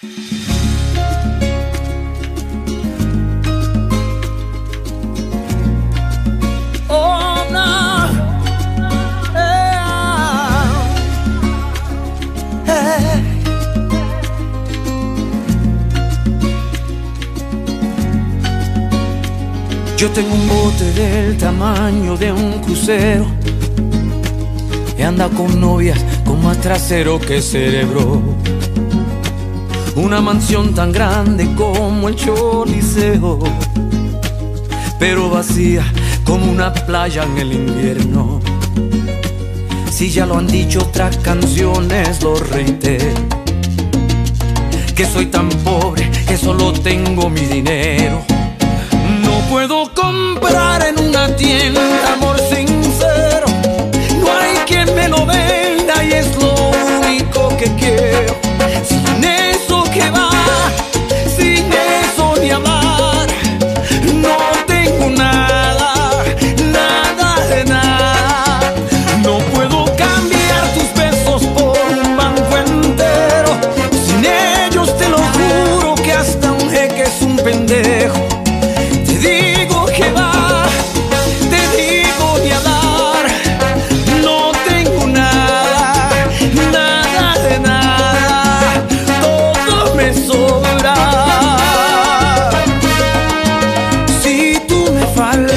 Oh, no. Yo tengo un bote del tamaño de un crucero y anda con novias con más trasero que cerebro. Una mansión tan grande como el Choliseo, pero vacía como una playa en el invierno. Si ya lo han dicho otras canciones, lo reitero, que soy tan pobre que solo tengo mi dinero. No puedo comprar en una tienda amor sincero, no hay quien me lo venda y es lo único que quiero. Sin eso que va, sin eso ni hablar, no tengo nada, nada de nada. No puedo cambiar tus besos por un banco entero, sin ellos te lo juro que hasta un jeque es un pendejo. Digo que va, te digo ni hablar, no tengo nada, nada de nada, todo me sobra. Si tú me faltas,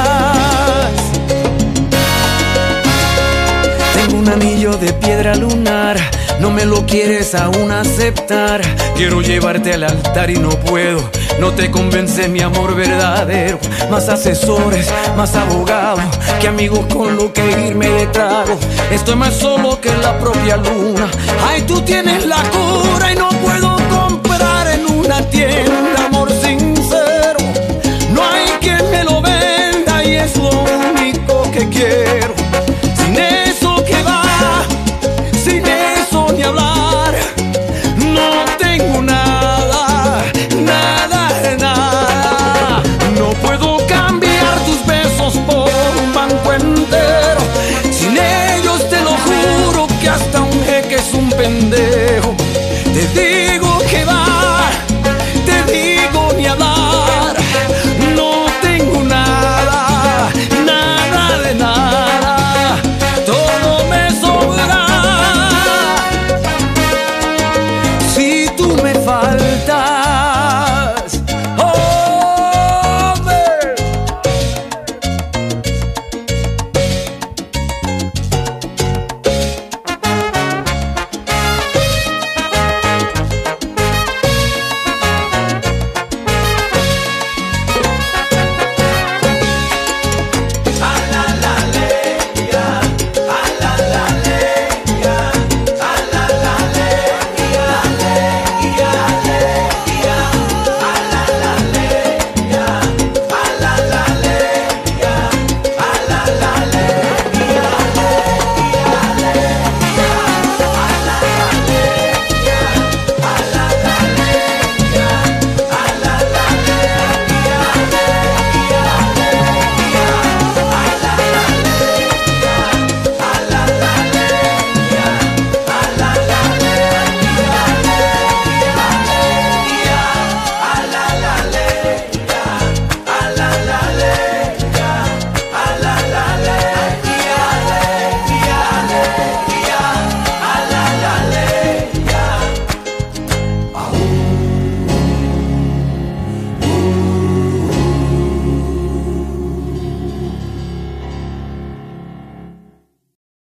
tengo un anillo de piedra lunar, no me lo quieres aún aceptar. Quiero llevarte al altar y no puedo, no te convence mi amor verdadero. Más asesores, más abogados, que amigos con lo que irme de trago. Estoy más solo que la propia luna. Ay, tú tienes la cura y no